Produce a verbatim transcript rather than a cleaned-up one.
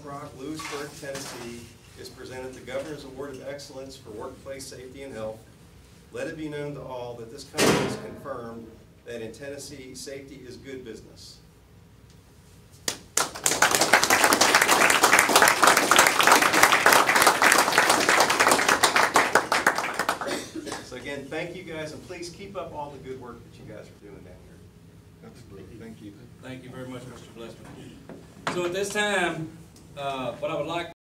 WestRock, Lewisburg, Tennessee, is presented the Governor's Award of Excellence for Workplace Safety and Health. Let it be known to all that this company has confirmed that in Tennessee, safety is good business. So again, thank you guys, and please keep up all the good work that you guys are doing down here. Absolutely. Thank you. Thank you very much, Mister Blessman. So at this time, uh, what I would like